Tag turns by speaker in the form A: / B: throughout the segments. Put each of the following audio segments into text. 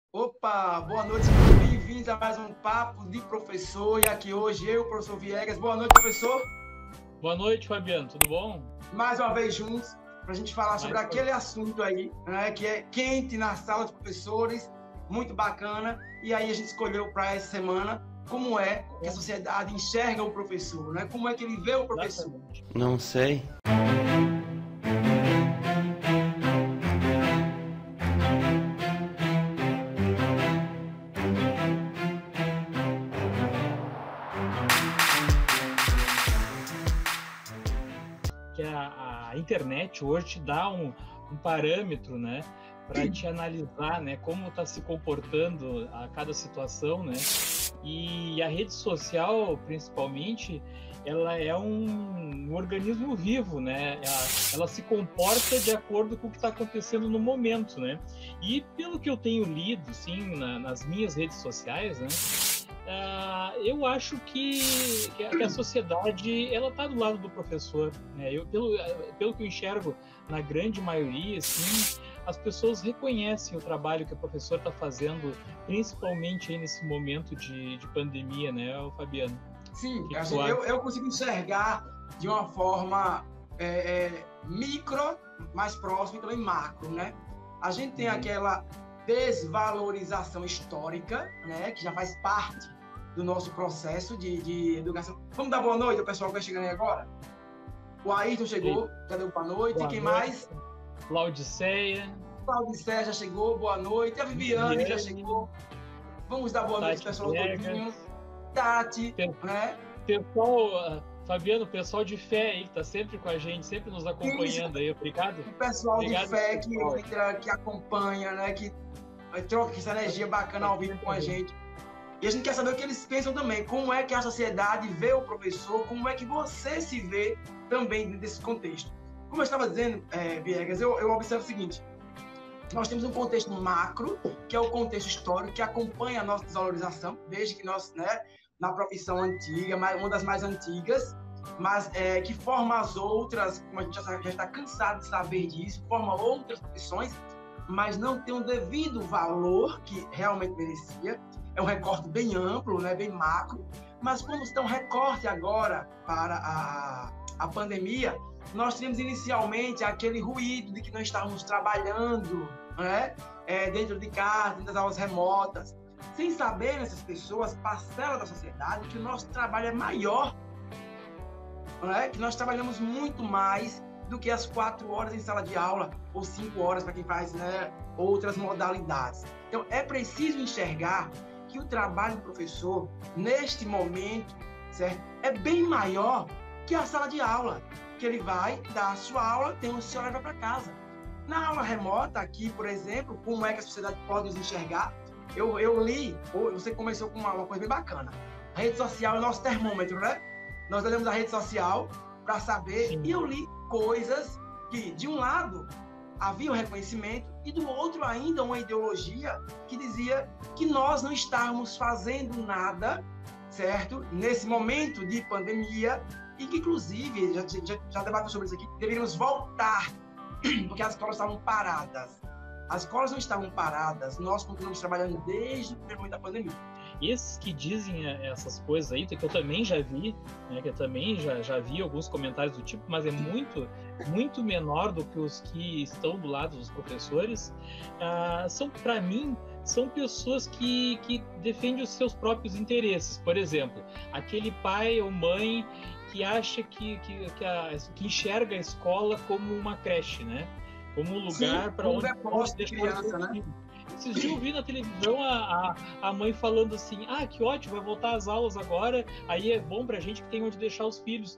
A: Opa, boa noite, sejam bem-vindos a mais um Papo de Professor. E aqui hoje eu, professor Viegas. Boa noite, professor.
B: Boa noite, Fabiano, tudo bom?
A: Mais uma vez juntos, para a gente falar sobre aquele assunto aí, né, que é quente na sala de professores, muito bacana. E aí a gente escolheu para essa semana como é que a sociedade enxerga o professor, né? Como é que ele vê o professor.
C: Não sei.
B: Que a internet hoje te dá um parâmetro, né, para te analisar, né, como está se comportando a cada situação, né? E a rede social, principalmente, ela é um organismo vivo, né? Ela se comporta de acordo com o que está acontecendo no momento, né? E pelo que eu tenho lido, sim, nas minhas redes sociais, né? Eu acho que a sociedade ela está do lado do professor, né? Pelo que eu enxergo na grande maioria, assim, as pessoas reconhecem o trabalho que o professor está fazendo, principalmente aí nesse momento de pandemia, né, Fabiano?
A: Sim, eu consigo enxergar de uma forma micro, mais próxima, e também macro, né? A gente tem aquela desvalorização histórica, né, que já faz parte do nosso processo de educação. Vamos dar boa noite ao pessoal que vai chegando aí agora? O Ayrton chegou, cadê o boa noite?
B: Boa
A: Quem
B: noite.
A: Mais?
B: Claudiceia.
A: Claudiceia já chegou, boa noite. A Viviane já chegou. Vamos dar boa noite, pessoal todinho. Tati, né?
B: Pessoal, Fabiano, pessoal de fé aí, que tá sempre com a gente, sempre nos acompanhando aí, obrigado.
A: O pessoal
B: Obrigado,
A: de fé
B: pessoal.
A: que acompanha, né? Que troca essa energia bacana ao vivo com a gente. E a gente quer saber o que eles pensam também, como é que a sociedade vê o professor, como é que você se vê também dentro desse contexto. Como eu estava dizendo, Viegas, eu observo o seguinte: nós temos um contexto macro, que é o contexto histórico, que acompanha a nossa desvalorização, desde que nós, né, na profissão antiga, uma das mais antigas, mas que forma as outras, como a gente já está cansado de saber disso, forma outras profissões, mas não tem o devido valor que realmente merecia. É um recorte bem amplo, né, bem macro, mas quando está um recorte agora para a pandemia, nós tínhamos inicialmente aquele ruído de que nós estávamos trabalhando, né, dentro de casa, dentro das aulas remotas, sem saber nessas pessoas, parcela da sociedade, que o nosso trabalho é maior, né, que nós trabalhamos muito mais do que as 4 horas em sala de aula, ou 5 horas para quem faz, né, outras modalidades. Então, é preciso enxergar que o trabalho do professor, neste momento, certo, é bem maior que a sala de aula, que ele vai dar a sua aula, tem o seu leva para casa. Na aula remota, aqui, por exemplo, como é que a sociedade pode nos enxergar? Eu li, você começou com uma coisa bem bacana. A rede social é o nosso termômetro, né? Nós olhamos a rede social para saber, e eu li coisas que, de um lado, havia um reconhecimento, e do outro ainda uma ideologia que dizia que nós não estávamos fazendo nada, certo? Nesse momento de pandemia, e que, inclusive, já debateu sobre isso aqui, deveríamos voltar, porque as escolas estavam paradas. As escolas não estavam paradas, nós continuamos trabalhando desde o primeiro momento da pandemia.
B: Esses que dizem essas coisas aí, que eu também já vi, né, que eu também já vi alguns comentários do tipo, mas é muito menor do que os que estão do lado dos professores, para mim, são pessoas que defendem os seus próprios interesses. Por exemplo, aquele pai ou mãe que acha que enxerga a escola como uma creche, né? Como um lugar para onde
A: pode deixar criança, né?
B: Esses dias eu vi na televisão a mãe falando assim: que ótimo, vai voltar às aulas agora, aí é bom pra gente que tem onde deixar os filhos.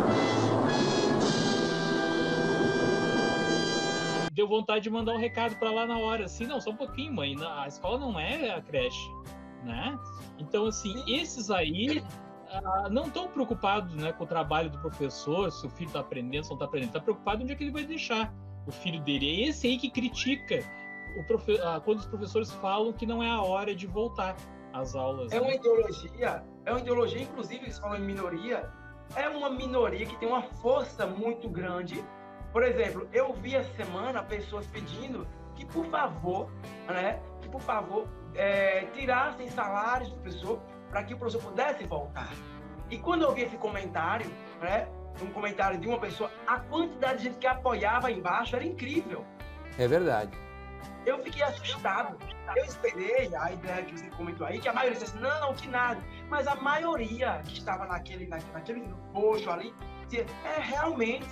B: Deu vontade de mandar um recado para lá na hora, assim, não, só um pouquinho, mãe, a escola não é a creche, né? Então, assim, esses aí não estão preocupados, né, com o trabalho do professor, se o filho está aprendendo, se não está aprendendo, está preocupado onde é que ele vai deixar o filho dele. É esse aí que critica quando os professores falam que não é a hora de voltar às aulas.
A: É uma ideologia, inclusive, eles falam em minoria, é uma minoria que tem uma força muito grande. Por exemplo, eu vi essa semana pessoas pedindo que, por favor, tirassem salários do professor para que o professor pudesse voltar. E quando eu vi esse comentário, né, um comentário de uma pessoa, a quantidade de gente que apoiava embaixo era incrível.
C: É verdade.
A: Eu fiquei assustado. Eu esperei a ideia que você comentou aí, que a maioria disse assim, não, que nada. Mas a maioria que estava naquele post ali, dizia, realmente.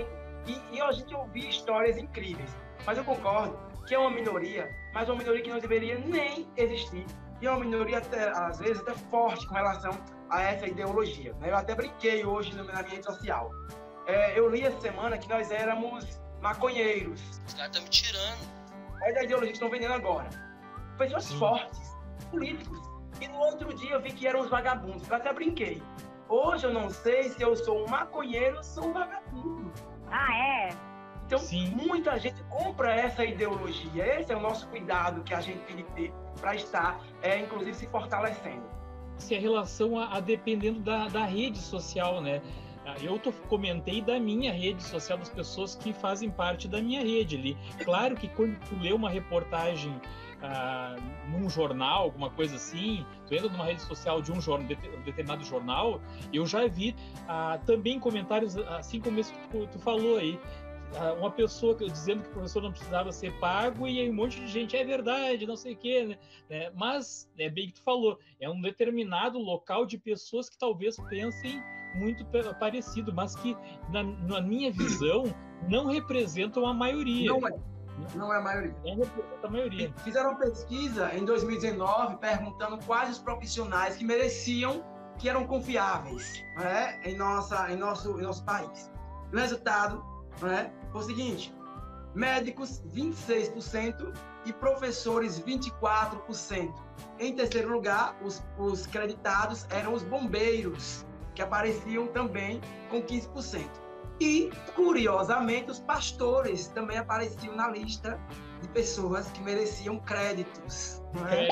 A: E a gente ouviu histórias incríveis. Mas eu concordo que é uma minoria, mas uma minoria que não deveria nem existir. E é uma minoria, até, às vezes, até forte com relação a essa ideologia. Eu até brinquei hoje na minha rede social. Eu li essa semana que nós éramos maconheiros.
D: Os caras estão me tirando.
A: Olha a ideologia que estão vendendo agora. Pessoas fortes, políticos. E no outro dia eu vi que eram os vagabundos. Eu até brinquei. Hoje eu não sei se eu sou um maconheiro ou sou um vagabundo. Então, muita gente compra essa ideologia. Esse é o nosso cuidado que a gente tem que ter para estar, inclusive, se fortalecendo.
B: Se a relação dependendo da rede social, né? Eu comentei da minha rede social, das pessoas que fazem parte da minha rede ali. Claro que quando tu lê uma reportagem num jornal, alguma coisa assim, tu entra numa rede social de um determinado jornal, eu já vi também comentários, assim como esse que tu falou aí, uma pessoa dizendo que o professor não precisava ser pago e aí um monte de gente, é verdade, não sei o quê, né? Mas é bem que tu falou, é um determinado local de pessoas que talvez pensem muito parecido, mas que na minha visão não representam a maioria.
A: Não é a maioria.
B: Não representa a maioria.
A: Fizeram uma pesquisa em 2019 perguntando quais os profissionais que mereciam, que eram confiáveis, né, em nosso país. O resultado, né, foi o seguinte: médicos 26% e professores 24%. Em terceiro lugar, os creditados eram os bombeiros, que apareciam também com 15%. E, curiosamente, os pastores também apareciam na lista de pessoas que mereciam créditos. Não é?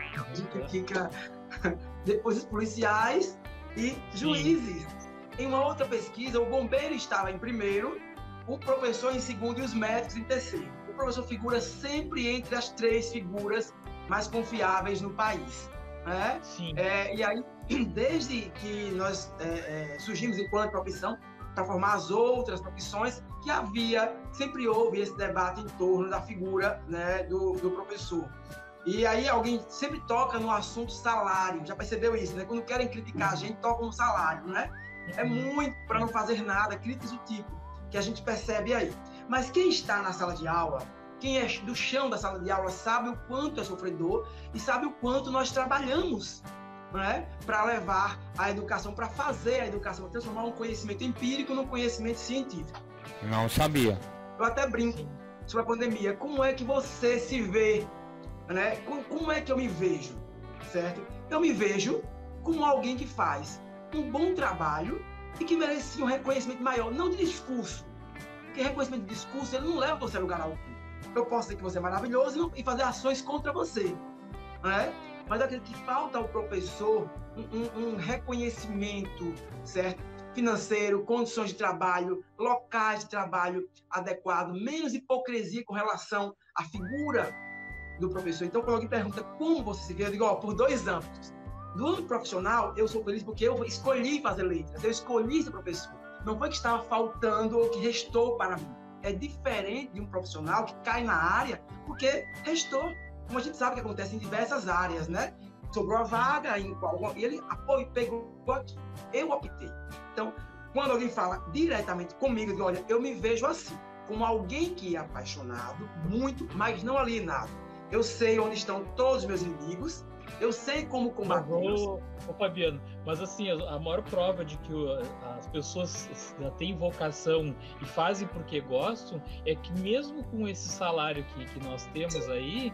A: Fica depois os policiais e juízes. Em uma outra pesquisa, o bombeiro estava em primeiro, o professor em segundo e os médicos em terceiro. O professor figura sempre entre as 3 figuras mais confiáveis no país. Né? E aí, desde que nós surgimos enquanto profissão, para formar as outras profissões, que sempre houve esse debate em torno da figura, né, do professor. E aí alguém sempre toca no assunto salário, já percebeu isso, né? Quando querem criticar a gente, tocam no salário, né? É muito para não fazer nada, críticas do tipo que a gente percebe aí. Mas quem está na sala de aula, quem é do chão da sala de aula, sabe o quanto é sofredor e sabe o quanto nós trabalhamos, né, para levar a educação, para fazer a educação, transformar um conhecimento empírico num conhecimento científico.
C: Não sabia.
A: Eu até brinco sobre a pandemia. Como é que você se vê, né? Como é que eu me vejo, certo? Eu me vejo como alguém que faz um bom trabalho e que merecia um reconhecimento maior, não de discurso. Porque reconhecimento de discurso, ele não leva você a lugar algum. Eu posso dizer que você é maravilhoso e fazer ações contra você, né? Mas eu acredito que falta ao professor um reconhecimento, certo? Financeiro, condições de trabalho, locais de trabalho adequado, menos hipocrisia com relação à figura do professor. Então, quando alguém pergunta como você se vê, eu digo, por 2 âmbitos. Do âmbito profissional, eu sou feliz porque eu escolhi fazer letras, eu escolhi ser professor. Não foi que estava faltando ou que restou para mim. É diferente de um profissional que cai na área porque restou. Como a gente sabe que acontece em diversas áreas, né? Sobrou a vaga e ele pegou aqui. Eu optei. Então, quando alguém fala diretamente comigo, eu digo, olha, eu me vejo assim, como alguém que é apaixonado, muito, mas não alienado. Eu sei onde estão todos os meus inimigos, eu sei como combatê-los.
B: Ô, Fabiano, mas assim, a maior prova de que as pessoas têm vocação e fazem porque gostam é que mesmo com esse salário que nós temos aí,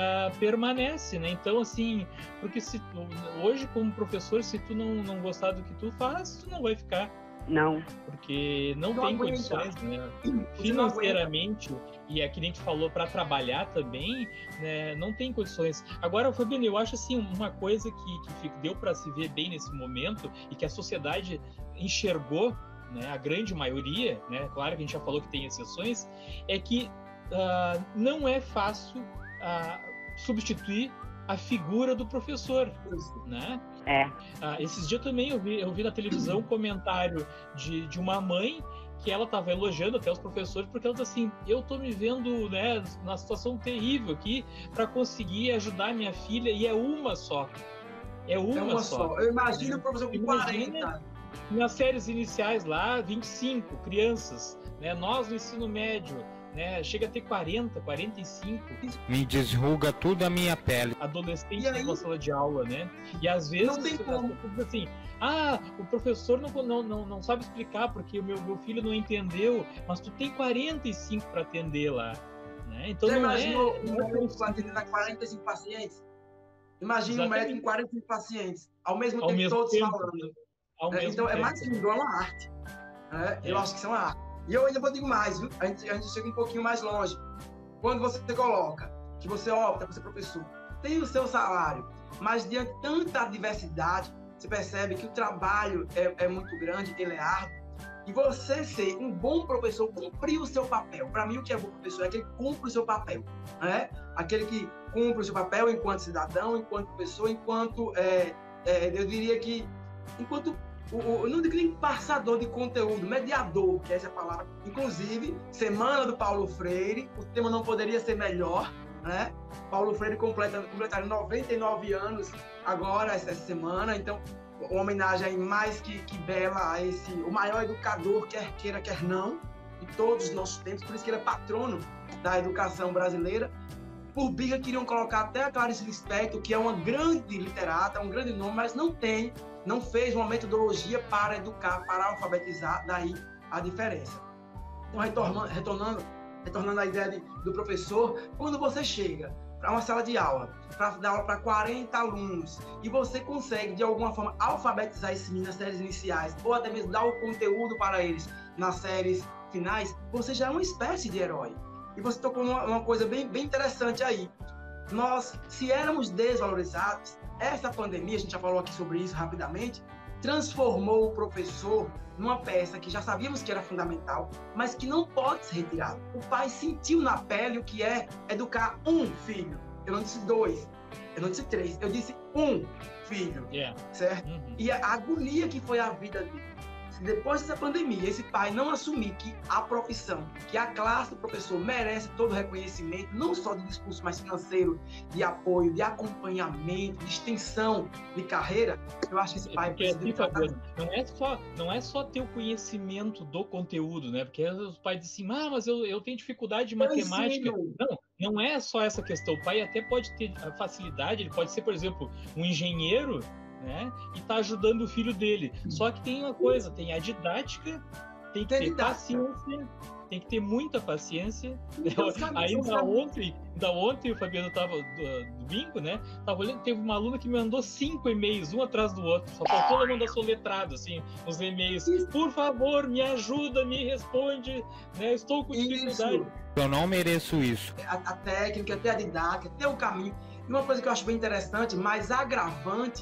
B: permanece, né? Então, assim, porque hoje como professor, se tu não gostar do que tu faz, tu não vai ficar.
E: Não.
B: Porque não tem condições, né? Financeiramente, e é que nem tu falou, para trabalhar também, né? Não tem condições. Agora, Fabiano, eu acho assim, uma coisa que deu para se ver bem nesse momento e que a sociedade enxergou, né? A grande maioria, né? Claro que a gente já falou que tem exceções, é que não é fácil substituir a figura do professor, né? Esses dias também eu vi na televisão um comentário de uma mãe que ela estava elogiando até os professores, porque ela disse assim, eu estou me vendo, né, numa situação terrível aqui para conseguir ajudar minha filha, e é uma só. É uma só.
A: Eu imagino o professor com 40.
B: Nas séries iniciais lá, 25 crianças, né? Nós no ensino médio, né? Chega a ter 40, 45.
C: Me desruga tudo a minha pele.
B: Adolescente numa sala de aula, né? E às vezes
A: não tem como.
B: Assim, o professor não sabe explicar porque o meu filho não entendeu, mas tu tem 45 para atender lá, né? Então
A: você
B: não
A: imaginou um médico atendendo a 45 pacientes? Imagina um médico com 45 pacientes, ao mesmo tempo todos falando. Então, é mais que uma arte. Eu acho que isso é uma arte. E eu ainda vou dizer mais, viu? A gente chega um pouquinho mais longe. Quando você coloca, que você opta por ser professor, tem o seu salário, mas diante de tanta diversidade, você percebe que o trabalho é muito grande, ele é árduo, e você ser um bom professor, cumprir o seu papel. Para mim, o que é bom professor é aquele que cumpre o seu papel. Né? Aquele que cumpre o seu papel enquanto cidadão, enquanto pessoa, enquanto, eu diria que, enquanto, não digo nem passador de conteúdo, mediador, que essa é a palavra. Inclusive, Semana do Paulo Freire, o tema não poderia ser melhor, né? Paulo Freire completaria 99 anos agora, essa semana, então, uma homenagem aí mais que bela a o maior educador, quer queira, quer não, de todos os nossos tempos, por isso que ele é patrono da educação brasileira. Por birra, queriam colocar até a Clarice Lispector, que é uma grande literata, um grande nome, mas não fez uma metodologia para educar, para alfabetizar, daí a diferença. Então, retornando à ideia do professor, quando você chega para uma sala de aula, para dar aula para 40 alunos, e você consegue, de alguma forma, alfabetizar esses meninos nas séries iniciais, ou até mesmo dar o conteúdo para eles nas séries finais, você já é uma espécie de herói. E você tocou numa coisa bem interessante aí. Nós, se éramos desvalorizados, essa pandemia, a gente já falou aqui sobre isso rapidamente, transformou o professor numa peça que já sabíamos que era fundamental, mas que não pode ser retirado. O pai sentiu na pele o que é educar um filho. Eu não disse 2, eu não disse 3, eu disse um filho, certo? E a agonia que foi a vida dele. Depois dessa pandemia, esse pai não assumir que a profissão, que a classe do professor merece todo o reconhecimento, não só de discurso, mas financeiro, de apoio, de acompanhamento, de extensão de carreira, eu acho que esse pai precisa
B: não é só ter o conhecimento do conteúdo, né? Porque os pais dizem assim, mas eu tenho dificuldade de matemática. Não é só essa questão. O pai até pode ter a facilidade, ele pode ser, por exemplo, um engenheiro, né? E tá ajudando o filho dele. Só que tem uma coisa, tem a didática, tem que ter paciência, tem que ter muita paciência. Ainda ontem o Fabiano tava domingo, né? Tava olhando, teve uma aluna que me mandou 5 e-mails, um atrás do outro. Só faltou ela mandar soletrado, assim, os e-mails. Por favor, me ajuda, me responde, né? Estou com dificuldade.
C: Eu não mereço isso.
A: A técnica, até a didática, até o caminho. E uma coisa que eu acho bem interessante, mais agravante,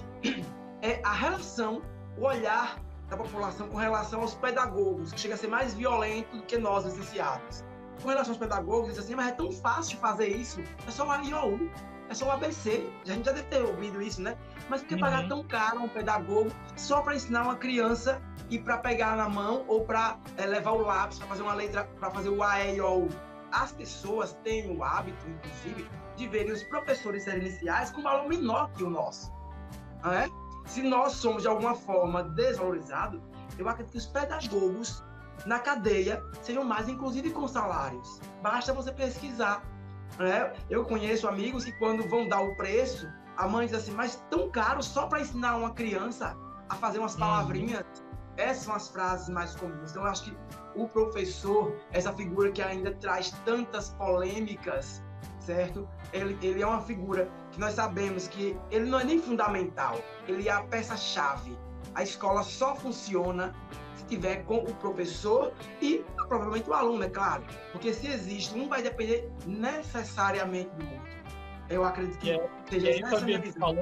A: é a relação, o olhar da população com relação aos pedagogos, que chega a ser mais violento do que nós, licenciados. Com relação aos pedagogos, diz assim, mas é tão fácil fazer isso, é só o A, I, O, U, é só o ABC. A gente já deve ter ouvido isso, né? Mas por que pagar tão caro a um pedagogo só para ensinar uma criança e para pegar na mão ou para levar o lápis, para fazer uma letra, para fazer o A, E, O, U? As pessoas têm o hábito, inclusive, de verem os professores de séries iniciais com valor menor que o nosso. Não é? Se nós somos, de alguma forma, desvalorizados, eu acredito que os pedagogos na cadeia sejam mais, inclusive, com salários. Basta você pesquisar. Né? Eu conheço amigos que, quando vão dar o preço, a mãe diz assim, mas tão caro só para ensinar uma criança a fazer umas palavrinhas. Essas são as frases mais comuns. Então, eu acho que o professor, essa figura que ainda traz tantas polêmicas, certo? Ele é uma figura que nós sabemos que ele não é nem fundamental, ele é a peça-chave. A escola só funciona se tiver com o professor e provavelmente o aluno, é claro. Porque se existe, um vai depender necessariamente do outro. Eu acredito que
B: seja essa minha visão.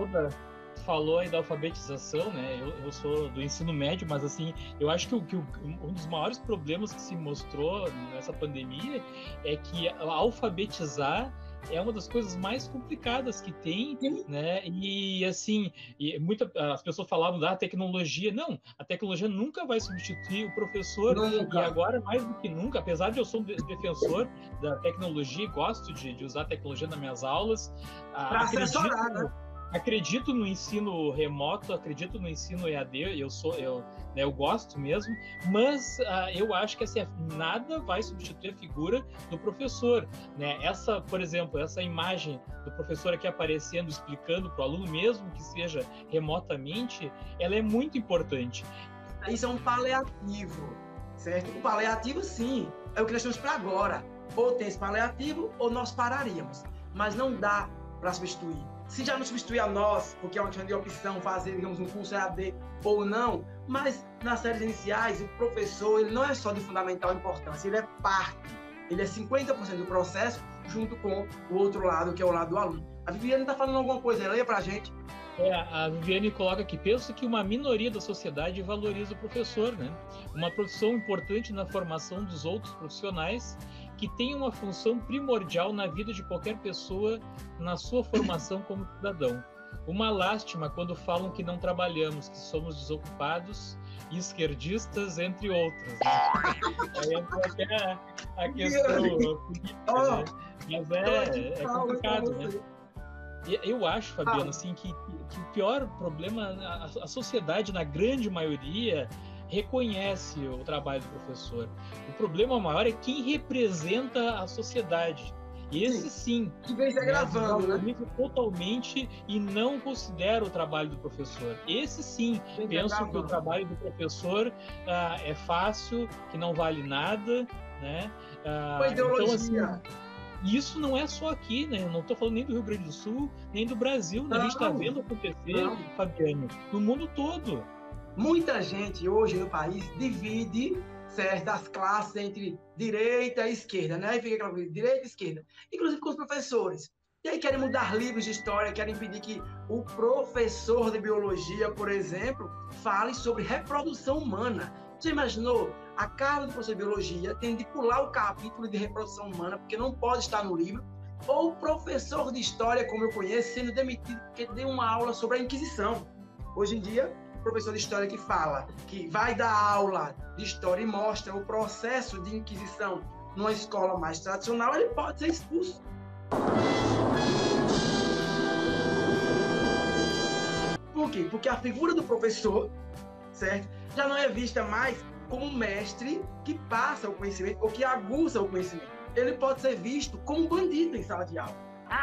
B: Falou aí da alfabetização, né? Eu sou do ensino médio, mas assim, eu acho que um dos maiores problemas que se mostrou nessa pandemia é que alfabetizar é uma das coisas mais complicadas que tem,
A: Sim.
B: né? E assim, as pessoas falavam da tecnologia. Não, a tecnologia nunca vai substituir o professor.
A: Nunca.
B: E agora, mais do que nunca, apesar de eu ser um defensor da tecnologia, gosto de usar a tecnologia nas minhas aulas,
A: Para assessorar, né?
B: acredito no ensino remoto, acredito no ensino EAD, eu gosto mesmo, mas eu acho que assim, nada vai substituir a figura do professor, né? Por exemplo, essa imagem do professor aqui aparecendo, explicando para o aluno, mesmo que seja remotamente, ela é muito importante.
A: Isso é um paliativo, certo? O paliativo, sim, é o que nós temos para agora. Ou tem esse paliativo, ou nós pararíamos. Mas não dá para substituir. Se já não substituir a nós, porque é uma questão de opção, fazer, digamos, um curso EAD ou não, mas nas séries iniciais, o professor, ele não é só de fundamental importância, ele é parte, ele é 50% do processo, junto com o outro lado, que é o lado do aluno. A Viviane está falando alguma coisa, leia para a gente.
B: A Viviane coloca aqui, penso que uma minoria da sociedade valoriza o professor, né? Uma profissão importante na formação dos outros profissionais, que tem uma função primordial na vida de qualquer pessoa na sua formação como cidadão. Uma lástima quando falam que não trabalhamos, que somos desocupados e esquerdistas, entre outros. Né? Aí entra até a questão política, né? Mas é complicado, né? Eu acho, Fabiano, assim, que o pior problema, a sociedade, na grande maioria, reconhece o trabalho do professor. O problema maior é quem representa a sociedade. Esse sim,
A: que vem se agravando, né?
B: Totalmente, e não considera o trabalho do professor. Esse sim, penso que o trabalho do professor é fácil, que não vale nada, né? Então, assim, isso não é só aqui, né? Eu não estou falando nem do Rio Grande do Sul, nem do Brasil, né? A gente está vendo acontecer, Fabiano, no mundo todo.
A: Muita gente hoje no país divide, certo, as classes entre direita e esquerda, né? E fica aquela coisa, direita e esquerda, inclusive com os professores. E aí querem mudar livros de história, querem impedir que o professor de biologia, por exemplo, fale sobre reprodução humana. Você imaginou a cara do professor de biologia tendo de pular o capítulo de reprodução humana porque não pode estar no livro, ou o professor de história, como eu conheço, sendo demitido porque deu uma aula sobre a Inquisição. Hoje em dia, professor de história que fala que vai dar aula de história e mostra o processo de Inquisição numa escola mais tradicional, ele pode ser expulso. Por quê? Porque a figura do professor, certo, já não é vista mais como um mestre que passa o conhecimento ou que aguça o conhecimento. Ele pode ser visto como um bandido em sala de aula.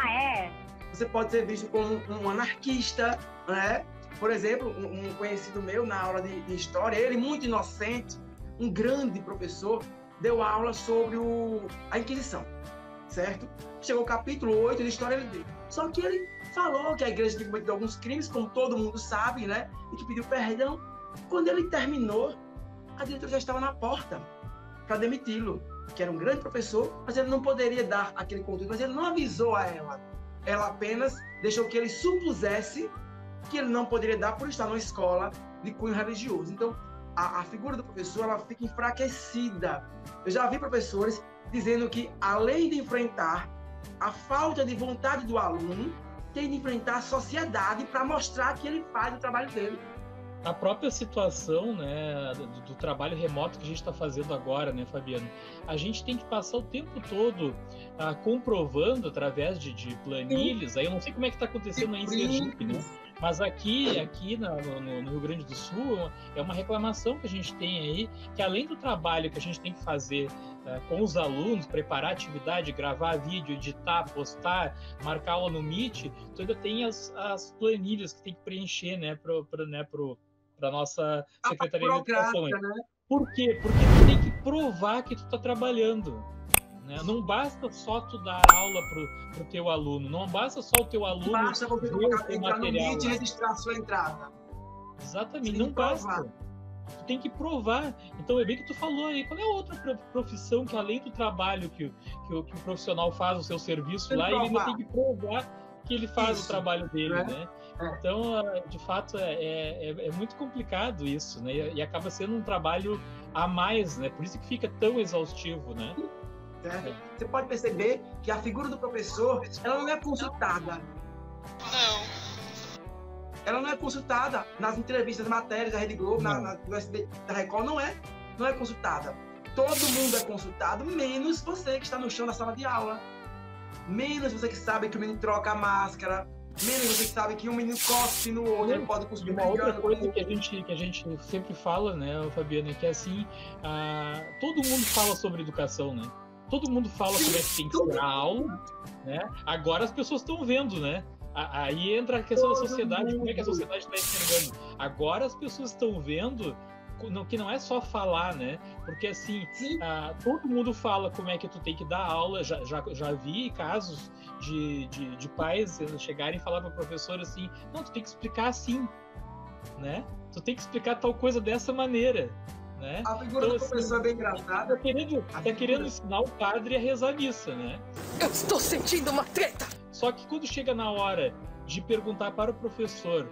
A: Você pode ser visto como um anarquista, né? Por exemplo, um conhecido meu na aula de história, ele muito inocente, um grande professor, deu aula sobre a Inquisição, certo? Chegou o capítulo 8 de história, ele deu. Só que ele falou que a igreja tinha cometido alguns crimes, como todo mundo sabe, né? E que pediu perdão. Quando ele terminou, a diretora já estava na porta para demiti-lo, que era um grande professor, mas ele não poderia dar aquele conteúdo, mas ele não avisou a ela. Ela apenas deixou que ele supusesse que ele não poderia dar por estar numa escola de cunho religioso. Então, a figura do professor, ela fica enfraquecida. Eu já vi professores dizendo que, além de enfrentar a falta de vontade do aluno, tem de enfrentar a sociedade para mostrar que ele faz o trabalho dele.
B: A própria situação, né, do trabalho remoto que a gente está fazendo agora, né, Fabiano? A gente tem que passar o tempo todo comprovando através de planilhas. Aí eu não sei como é que está acontecendo aí em Sergipe, né? Mas aqui no Rio Grande do Sul, é uma reclamação que a gente tem aí, que além do trabalho que a gente tem que fazer com os alunos, preparar atividade, gravar vídeo, editar, postar, marcar aula no Meet, tu ainda tem as planilhas que tem que preencher, né, para a nossa Secretaria de Educação.
A: Né?
B: Por quê? Porque tu tem que provar que tu está trabalhando. Não basta só tu dar aula pro teu aluno, não basta só o teu aluno
A: basta você
B: entrar
A: no Meet e registrar a sua entrada.
B: Exatamente, não basta. Tu tem que provar. Então é bem que tu falou aí, qual é a outra profissão que além do trabalho que o profissional faz o seu serviço lá, ele ainda tem que provar que ele faz o trabalho dele, né? Então, de fato, é muito complicado isso, né? E acaba sendo um trabalho a mais, né? Por isso que fica tão exaustivo, né?
A: certo? Você pode perceber que a figura do professor, ela não é consultada.
D: Não.
A: Ela não é consultada nas entrevistas, matérias da Rede Globo, do SBT, da Record, não é consultada. Todo mundo é consultado, menos você que está no chão da sala de aula. Menos você que sabe que o menino troca a máscara, menos você que sabe que um menino cospe no outro, ele pode cuspir.
B: Uma outra coisa que a gente sempre fala, né, Fabiano, é que assim, todo mundo fala sobre educação, né? Todo mundo fala como é que tem que ser a aula, né? Agora as pessoas estão vendo, né? Aí entra a questão da sociedade, como é que a sociedade está enxergando. Agora as pessoas estão vendo que não é só falar, né? Porque assim, todo mundo fala como é que tu tem que dar aula. Já vi casos de pais chegarem e falar para o professor assim, não, tu tem que explicar assim, né? Tu tem que explicar tal coisa dessa maneira, né?
A: A figura do professor é bem engraçada.
B: Tá querendo ensinar o padre a rezar a missa, né?
E: Eu estou sentindo uma treta!
B: Só que quando chega na hora de perguntar para o professor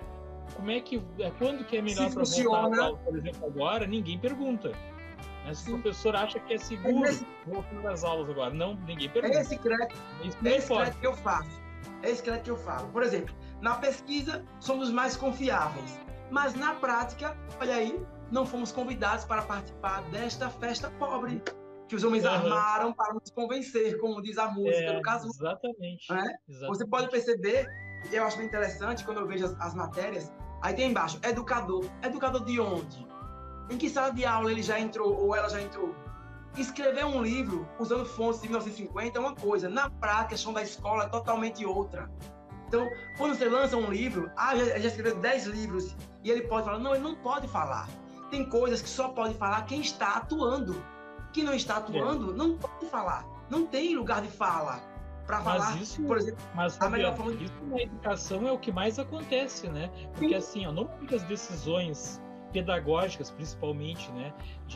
B: quando que é melhor para voltar às aulas, por exemplo, agora, ninguém pergunta. Mas o professor acha que é seguro voltar às aulas agora. Não, ninguém pergunta.
A: É esse crédito que eu faço. É esse crédito que eu falo. Por exemplo, na pesquisa, somos mais confiáveis. Mas na prática, olha aí, não fomos convidados para participar desta festa pobre que os homens armaram para nos convencer, como diz a música do Cazuza.
B: Exatamente,
A: exatamente. Você pode perceber, e eu acho bem interessante, quando eu vejo as matérias, aí tem embaixo, educador. Educador de onde? Em que sala de aula ele já entrou, ou ela já entrou? Escrever um livro usando fontes de 1950 é uma coisa, na prática, a questão da escola é totalmente outra. Então, quando você lança um livro, já escreveu 10 livros, e ele pode falar, não, ele não pode falar. Tem coisas que só pode falar quem está atuando. Quem não está atuando não pode falar. Não tem lugar de fala para falar,
B: isso,
A: por exemplo,
B: a melhor forma isso na educação é o que mais acontece, né? Porque assim, normalmente as decisões pedagógicas, principalmente, né,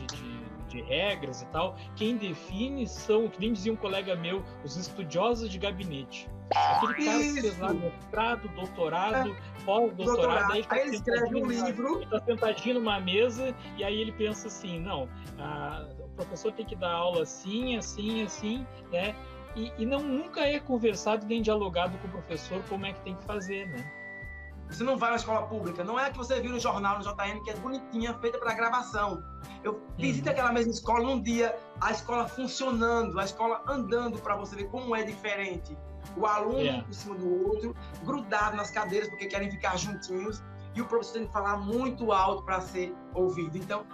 B: de regras e tal, quem define são, que nem dizia um colega meu, os estudiosos de gabinete. Aquele cara que fez lá mestrado, doutorado, pós-doutorado, aí
A: ele escreve um livro.
B: Ele está sentadinho numa mesa e aí ele pensa assim, não, o professor tem que dar aula assim, assim, assim, né? E nunca é conversado nem dialogado com o professor como é que tem que fazer, né?
A: Você não vai na escola pública, não é a que você viu no jornal, no JM, que é bonitinha, feita para gravação. Eu visito aquela mesma escola num dia, a escola funcionando, a escola andando para você ver como é diferente. O aluno em cima do outro, grudado nas cadeiras porque querem ficar juntinhos, e o professor tem que falar muito alto para ser ouvido. Então,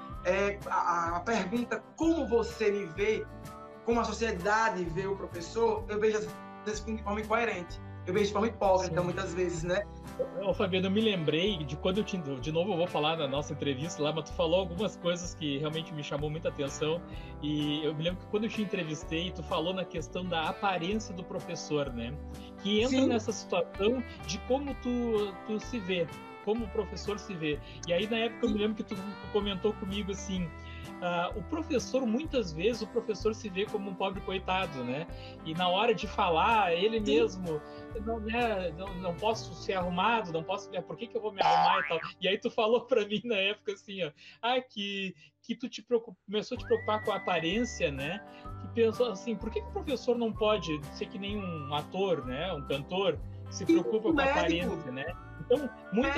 A: a pergunta, como você me vê, como a sociedade vê o professor, eu vejo às vezes de forma incoerente. Eu vejo de forma hipócrita, muitas vezes, né?
B: Fabiano, eu me lembrei de quando de novo eu vou falar na nossa entrevista lá, mas tu falou algumas coisas que realmente me chamou muita atenção, e eu me lembro que quando eu te entrevistei, tu falou na questão da aparência do professor, né? Que entra nessa situação de como tu se vê, como o professor se vê. E aí na época eu me lembro que tu comentou comigo assim, o professor, muitas vezes, o professor se vê como um pobre coitado, né? E na hora de falar, ele mesmo, não posso ser arrumado, não posso, por que eu vou me arrumar e tal? E aí tu falou pra mim na época assim, que tu começou a te preocupar com a aparência, né? Que pensou assim, por que o professor não pode ser que nem um ator, né? Um cantor, se preocupa com a aparência, né? Então,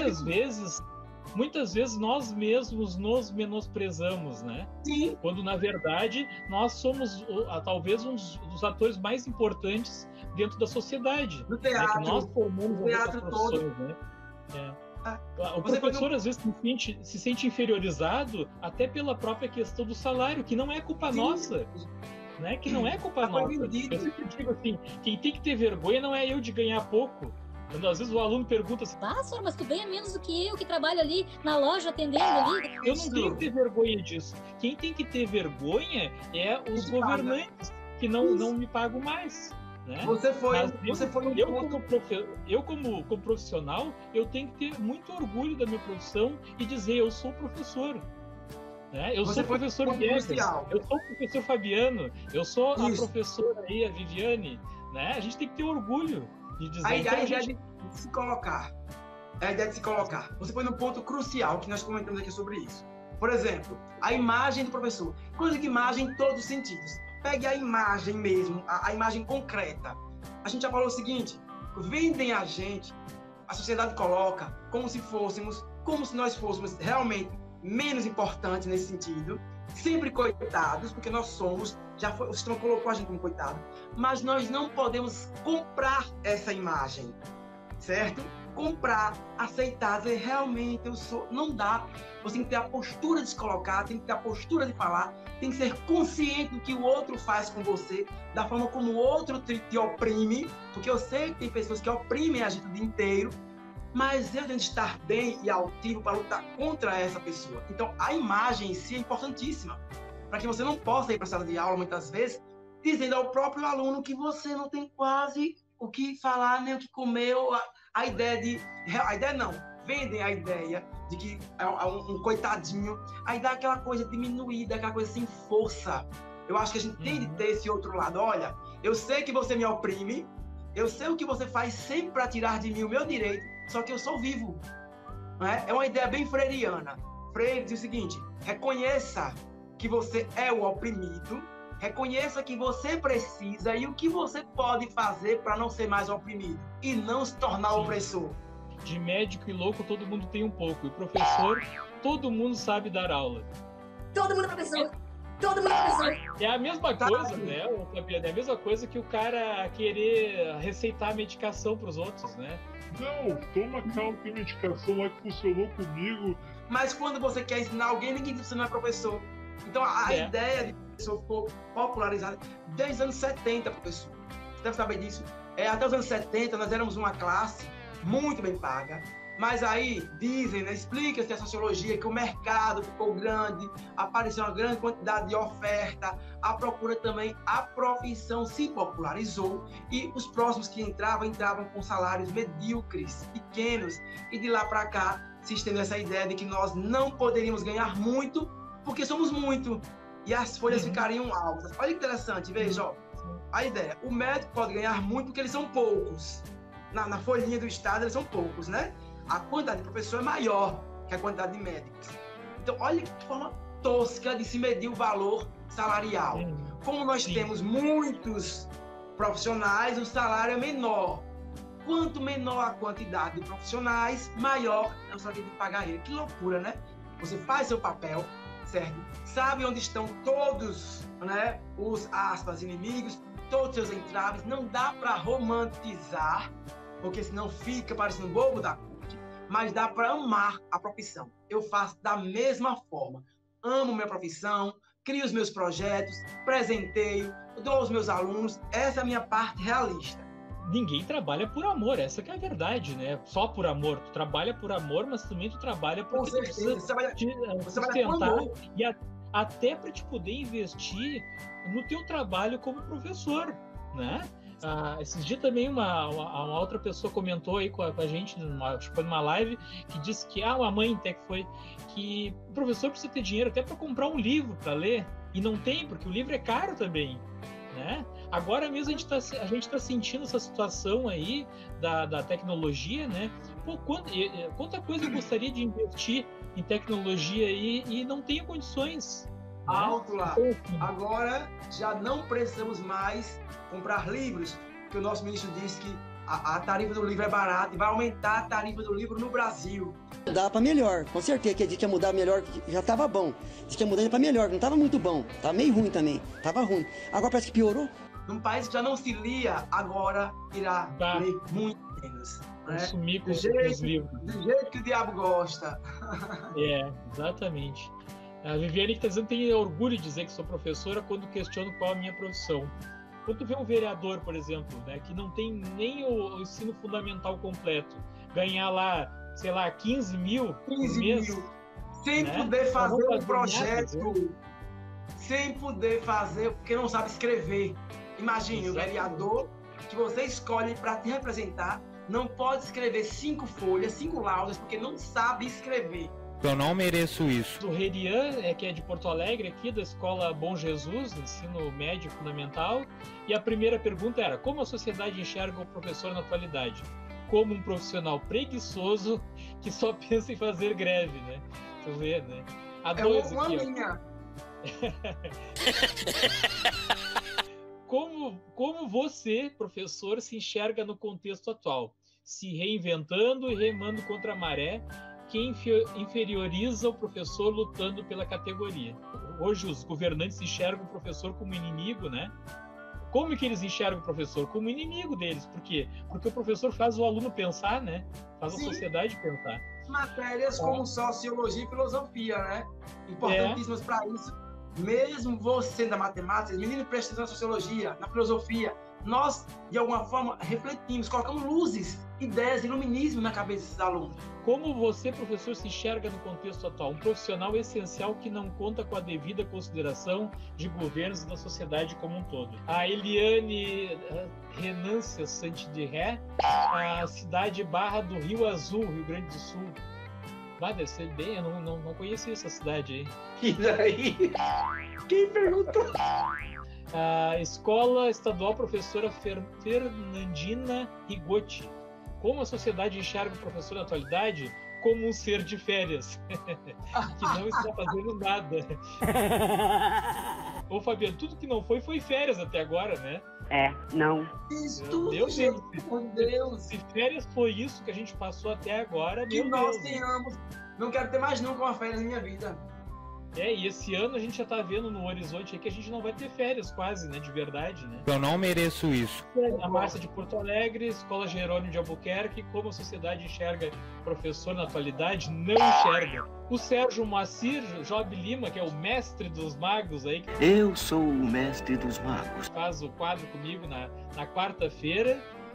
B: muitas vezes nós mesmos nos menosprezamos, né?
A: Sim.
B: Quando, na verdade, nós somos talvez um dos atores mais importantes dentro da sociedade.
A: No teatro.
B: Né? Que nós formamos
A: teatro todo.
B: Né? O professor, às vezes, se sente inferiorizado até pela própria questão do salário, que não é culpa nossa. Né? Que não é culpa nossa. Eu sempre digo assim, quem tem que ter vergonha não é eu de ganhar pouco. Quando às vezes o aluno pergunta assim,
F: senhor, mas tu ganha menos do que eu, que trabalho ali na loja atendendo ali.
B: Eu não tenho que ter vergonha disso. Quem tem que ter vergonha é os governantes, que não me pagam mais. Né? Eu como profissional, eu tenho que ter muito orgulho da minha profissão e dizer, eu sou professor. Né? Eu sou o professor Viegas, eu sou o professor Fabiano, eu sou a professora aí, a Viviane. Né? A gente tem que ter orgulho.
A: A ideia de se colocar. Você foi num ponto crucial que nós comentamos aqui sobre isso. Por exemplo, a imagem do professor. Quando eu digo imagem, em todos os sentidos. Pegue a imagem mesmo, a imagem concreta. A gente já falou o seguinte, vendem a gente, a sociedade coloca como se nós fôssemos realmente menos importantes nesse sentido, sempre coitados, porque nós somos, o sistema colocou a gente como coitado, mas nós não podemos comprar essa imagem, certo? Comprar, aceitar, dizer, realmente eu sou, não dá. Você tem que ter a postura de se colocar, tem que ter a postura de falar, tem que ser consciente do que o outro faz com você, da forma como o outro te oprime, porque eu sei que tem pessoas que oprimem a gente o dia inteiro, mas eu tenho que estar bem e altivo para lutar contra essa pessoa. Então, a imagem em si é importantíssima, para que você não possa ir para a sala de aula, muitas vezes, dizendo ao próprio aluno que você não tem quase o que falar, nem o que comer, ou a ideia não, vendem a ideia de que é um coitadinho, aí dá aquela coisa diminuída, aquela coisa sem força. Eu acho que a gente tem de ter esse outro lado. Olha, eu sei que você me oprime, eu sei o que você faz sempre para tirar de mim o meu direito, só que eu sou vivo. Né? É uma ideia bem freiriana. Freire diz o seguinte, reconheça que você é o oprimido, reconheça que você precisa e o que você pode fazer para não ser mais oprimido e não se tornar opressor.
B: De médico e louco, todo mundo tem um pouco. E professor, todo mundo sabe dar aula.
F: Todo mundo é professor. Todo mundo é professor.
B: É a mesma coisa, né, Fabiano? É a mesma coisa que o cara querer receitar medicação para os outros, né?
G: Não, toma calma, tem medicação lá que funcionou comigo.
A: Mas quando você quer ensinar alguém, ninguém diz que você não é professor. Então a ideia de professor ficou popularizada desde os anos 70, professor. Você deve saber disso. Até os anos 70 nós éramos uma classe muito bem paga, mas aí dizem, né, explica-se a sociologia que o mercado ficou grande, apareceu uma grande quantidade de oferta, a procura também, a profissão se popularizou e os próximos que entravam com salários medíocres, pequenos, e de lá para cá se estendeu essa ideia de que nós não poderíamos ganhar muito porque somos muito e as folhas ficariam altas. Olha que interessante, veja, ó, a ideia, o médico pode ganhar muito porque eles são poucos. Na folhinha do Estado, eles são poucos, né? A quantidade de professor é maior que a quantidade de médicos. Então, olha que forma tosca de se medir o valor salarial. Como nós temos muitos profissionais, o salário é menor. Quanto menor a quantidade de profissionais, maior é o salário que tem que pagar ele. Que loucura, né? Você faz seu papel, certo? Sabe onde estão todos, né, os, aspas, inimigos, todos os seus entraves. Não dá para romantizar, porque senão fica parecendo bobo da corte, mas dá para amar a profissão. Eu faço da mesma forma. Amo minha profissão, crio os meus projetos, presenteio, dou aos meus alunos. Essa é a minha parte realista.
B: Ninguém trabalha por amor, essa que é a verdade, né? Só por amor. Tu trabalha por amor, mas também tu trabalha porque tu precisa sustentar e até para te poder investir no teu trabalho como professor, né? Esses dias também uma outra pessoa comentou aí com a gente, acho que foi numa live, que disse que uma mãe até que foi, que o professor precisa ter dinheiro até para comprar um livro para ler, e não tem, porque o livro é caro também, né? Agora mesmo a gente tá sentindo essa situação aí da tecnologia, né? Pô, quanta coisa eu gostaria de investir em tecnologia aí e não tenho condições.
A: Alto lá. Agora já não precisamos mais comprar livros, porque o nosso ministro disse que a tarifa do livro é barata e vai aumentar a tarifa do livro no Brasil.
H: Dá para melhor, com certeza que a gente ia mudar melhor, já estava bom. Diz que ia mudar para melhor, não estava muito bom, estava meio ruim também, estava ruim. Agora parece que piorou.
A: Num país que já não se lia, agora irá ler muito menos. Né?
B: Sumir com os livros.
A: Do jeito que o diabo gosta.
B: Exatamente. A Viviane está dizendo que tem orgulho de dizer que sou professora quando questiono qual é a minha profissão. Quando tu vê um vereador, por exemplo, né, que não tem nem o ensino fundamental completo, ganhar lá, sei lá, 15 mil por mês,
A: sem poder fazer um projeto, sem poder fazer, porque não sabe escrever. Imagine, o vereador que você escolhe para te representar não pode escrever 5 folhas, 5 laudas, porque não sabe escrever.
C: Eu não mereço isso.
B: O Rerian, que é de Porto Alegre, aqui da Escola Bom Jesus, ensino médio fundamental, e a primeira pergunta era: como a sociedade enxerga o professor na atualidade? Como um profissional preguiçoso que só pensa em fazer greve, né? Tu vê, né? A dois aqui, ó. Como você, professor, se enxerga no contexto atual? Se reinventando e remando contra a maré, que inferioriza o professor lutando pela categoria. Hoje os governantes enxergam o professor como inimigo, né? Como que eles enxergam o professor? Como inimigo deles. Por quê? Porque o professor faz o aluno pensar, né? Faz a sociedade pensar.
A: Matérias como sociologia e filosofia, né? Importantíssimas para isso. Mesmo você da matemática, os meninos prestam atenção na sociologia, na filosofia, nós, de alguma forma, refletimos, colocamos luzes, ideias, iluminismo na cabeça desses alunos.
B: Como você, professor, se enxerga no contexto atual? Um profissional essencial que não conta com a devida consideração de governos e da sociedade como um todo. A Eliane Renância Santidiré, a cidade Barra do Rio Azul, Rio Grande do Sul. Deve ser bem, eu não conhecia essa cidade aí.
A: E daí? Quem perguntou?
B: A Escola Estadual Professora Fernandina Rigotti. Como a sociedade enxerga o professor na atualidade? Como um ser de férias, que não está fazendo nada. Ô, Fabiano, tudo que não foi férias até agora, né?
I: Não.
A: Isso tudo,
B: meu Deus. Se férias foi isso que a gente passou até agora,
A: que
B: meu
A: nós
B: Deus.
A: tenhamos. Não quero ter mais nunca uma férias na minha vida.
B: E esse ano a gente já tá vendo no horizonte aí que a gente não vai ter férias quase, né? De verdade, né?
C: Eu não mereço isso.
B: A Márcia de Porto Alegre, Escola Jerônimo de Albuquerque, como a sociedade enxerga professor na atualidade, não enxerga. O Sérgio Moacir Job Lima, que é o mestre dos magos aí.
J: Eu sou o mestre dos magos.
B: Faz o quadro comigo na quarta-feira.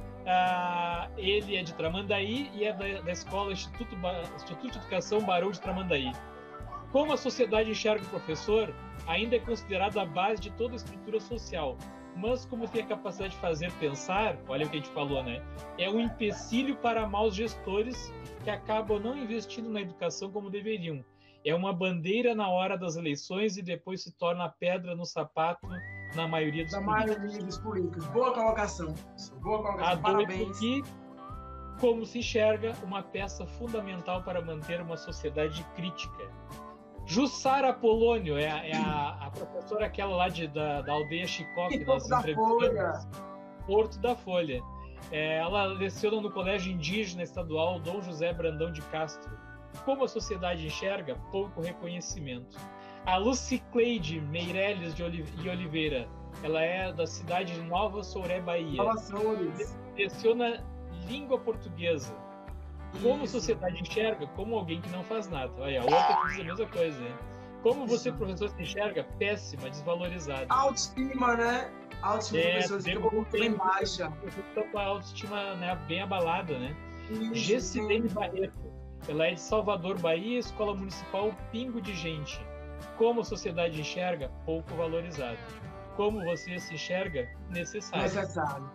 B: Ele é de Tramandaí e é da escola Instituto de Educação Barão de Tramandaí. Como a sociedade enxerga o professor, ainda é considerado a base de toda a estrutura social, mas como tem a capacidade de fazer pensar, olha o que a gente falou, né? É um empecilho para maus gestores que acabam não investindo na educação como deveriam. É uma bandeira na hora das eleições e depois se torna a pedra no sapato na maioria dos políticos.
A: Boa colocação. Parabéns.
B: E como se enxerga uma peça fundamental para manter uma sociedade crítica. Jussara Polônio é a professora aquela lá da aldeia Chicoque, das entrevistas. Porto da Folha. Ela leciona no Colégio Indígena Estadual Dom José Brandão de Castro. Como a sociedade enxerga, pouco reconhecimento. A Lucicleide Meirelles de Oliveira, ela é da cidade de Nova Souré, Bahia. Leciona língua portuguesa. Como a sociedade enxerga? Como alguém que não faz nada. Olha, a outra que diz a mesma coisa, né? Como você, professor, se enxerga? Péssima, desvalorizada.
A: Autoestima, né? Autoestima do professor fica bem baixa.
B: Fica com a autoestima, né, bem abalada, né? Gessilene Barreto. Ela é de Salvador, Bahia, Escola Municipal Pingo de Gente. Como a sociedade enxerga? Pouco valorizado. Como você se enxerga? Necessário.
A: Necessário.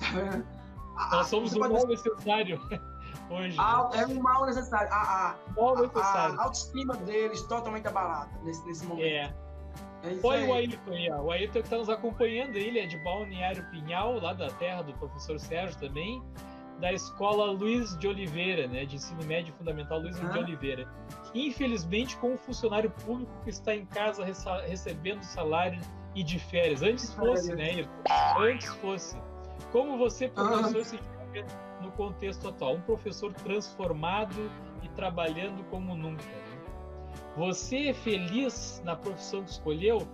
B: Nós somos um mal necessário. Hoje,
A: é um mal necessário. A autoestima deles totalmente abalada nesse momento.
B: Olha o Ayrton aí, ó. O Ayrton que está nos acompanhando, ele é de Balneário Pinhal, lá da terra do professor Sérgio também, da escola Luiz de Oliveira, né, de ensino médio fundamental Luiz de Oliveira. Infelizmente, como funcionário público que está em casa recebendo salário e de férias. Antes fosse, né, Ayrton? Antes fosse. Como você, professor, se enxerga no contexto atual? Um professor transformado e trabalhando como nunca. Né? Você é feliz na profissão que escolheu?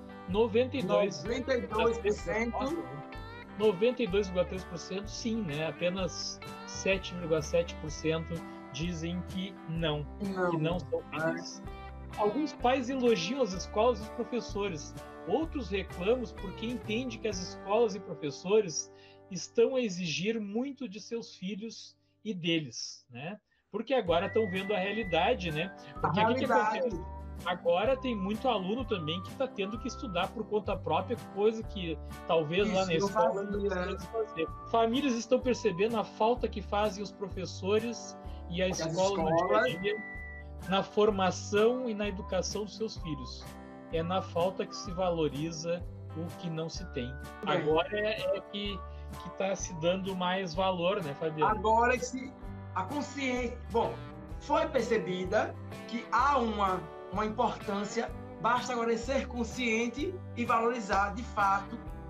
B: 92,3% sim, né? Apenas 7,7% dizem que não são felizes. Alguns pais elogiam as escolas e os professores, outros reclamam porque entendem que as escolas e professores estão a exigir muito de seus filhos e deles, né? Porque agora estão vendo a realidade, né? Porque o que acontece? Agora tem muito aluno também que está tendo que estudar por conta própria, coisa que talvez lá na escola não precise fazer. Famílias estão percebendo a falta que fazem os professores e a escola no dia a dia na formação e na educação dos seus filhos. É na falta que se valoriza o que não se tem. Agora é que está se dando mais valor, né, Fabiano?
A: Agora que a consciência... Bom, foi percebida que há uma importância, basta agora ser consciente e valorizar, de fato,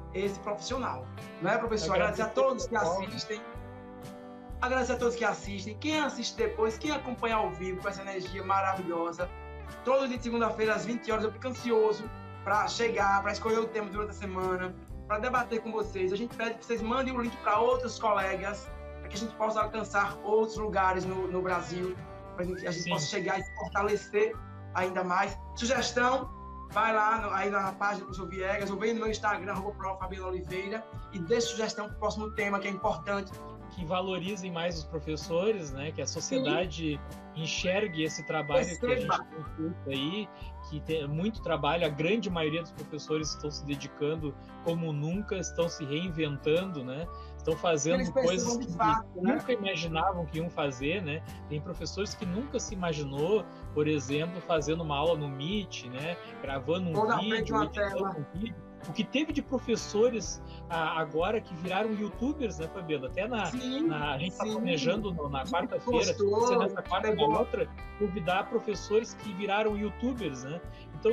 A: esse profissional. Não é, professor? Agradecer a todos que assistem. Agradecer a todos que assistem. Quem assiste depois, quem acompanha ao vivo com essa energia maravilhosa. Todo dia de segunda-feira, às 20 horas, eu fico ansioso para chegar, para escolher o tema durante a semana, para debater com vocês. A gente pede que vocês mandem o link para outros colegas, para que a gente possa alcançar outros lugares no Brasil, para que a gente possa chegar e se fortalecer ainda mais. Sugestão, vai lá aí na página do professor Viegas, ou vem no meu Instagram, @prof.fabiano_oliveira, e dê sugestão para o próximo tema, que é importante.
B: Que valorizem mais os professores, né? Que a sociedade enxergue esse trabalho que a gente tem feito aí, que tem muito trabalho, a grande maioria dos professores estão se dedicando como nunca, estão se reinventando, né? Estão fazendo coisas que nunca imaginavam que iam fazer, né? Tem professores que nunca se imaginou, por exemplo, fazendo uma aula no Meet, né? Gravando um vídeo, editando um vídeo. O que teve de professores agora que viraram youtubers, né, Fabiano? Até a gente está planejando na quarta-feira, se nessa quarta ou outra, convidar professores que viraram youtubers, né? Então,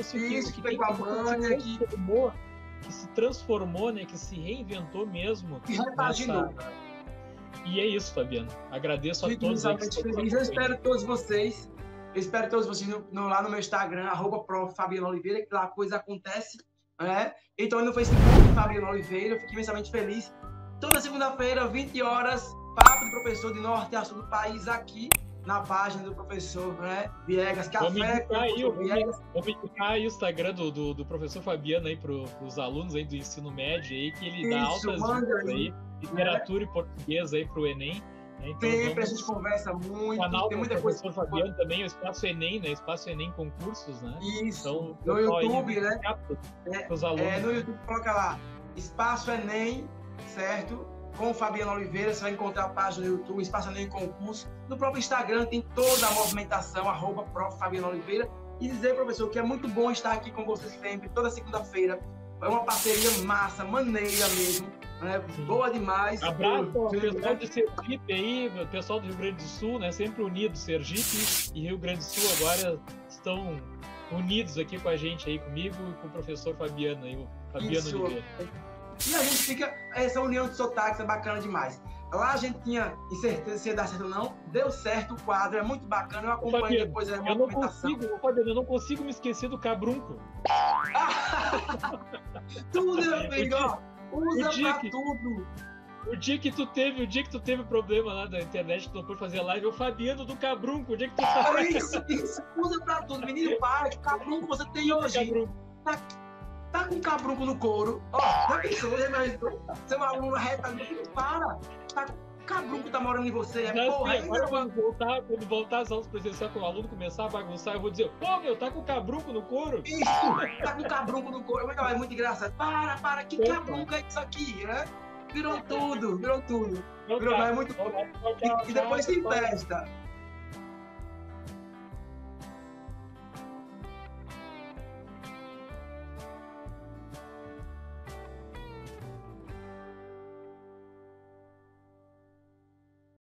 B: que se transformou, né, que se reinventou mesmo. E é isso, Fabiano. Agradeço a todos.
A: Eu espero todos vocês. Lá no meu Instagram, @prof.fabiano_oliveira, que lá a coisa acontece. Então no Facebook, Fabiano Oliveira, eu fico imensamente feliz. Toda segunda-feira, 20 horas, papo do professor de norte a sul do país, aqui na página do professor Viegas. Café com o Viegas.
B: Vamos indicar aí o Instagram do professor Fabiano aí para os alunos aí do ensino médio aí, que ele dá altas dicas aí, literatura e português aí para o Enem. Então,
A: sempre a gente conversa muito,
B: canal
A: tem muita
B: do
A: coisa.
B: Professor Fabiano também, o Espaço Enem, né? Espaço Enem Concursos, né?
A: Isso,
B: então,
A: no YouTube, né?
B: Os alunos.
A: No YouTube, coloca lá, Espaço Enem, certo? Com o Fabiano Oliveira, você vai encontrar a página no YouTube, Espaço Enem Concurso. No próprio Instagram tem toda a movimentação, @prof. Fabiano Oliveira. E dizer, professor, que é muito bom estar aqui com vocês sempre, toda segunda-feira. É uma parceria massa, maneira mesmo. Boa demais.
B: Abraço ao pessoal de Sergipe aí, o pessoal do Rio Grande do Sul, né? Sempre unidos, Sergipe e Rio Grande do Sul agora estão unidos aqui com a gente aí, comigo e com o professor Fabiano aí, o Fabiano Oliveira.
A: E a gente fica, essa união de sotaques é bacana demais. Lá a gente tinha incerteza se ia dar certo ou não, deu certo o quadro, é muito bacana, eu acompanho Fabiano, depois a movimentação.
B: Eu não consigo me esquecer do cabrunco.
A: Tudo, meu filho, ó. Usa pra tudo.
B: O dia que tu teve problema lá da internet, tu não pôde fazer live, é o Fabiano do cabrunco. O dia que tu tá...
A: Isso, usa pra tudo. Menino, para, que cabrunco você tem hoje. Tá com cabrunco no couro. Ó, já pensou, você é uma aluna reta, para. Tá com cabrunco, tá morando em você.
B: Agora quando voltar as aulas presenciais, quando o aluno começar a bagunçar, eu vou dizer, pô, meu, tá com cabrunco no couro?
A: Isso, tá com cabrunco no couro. É muito engraçado. Para, que cabrunco é isso aqui, né? Virou tudo. É muito bom. E depois tem festa.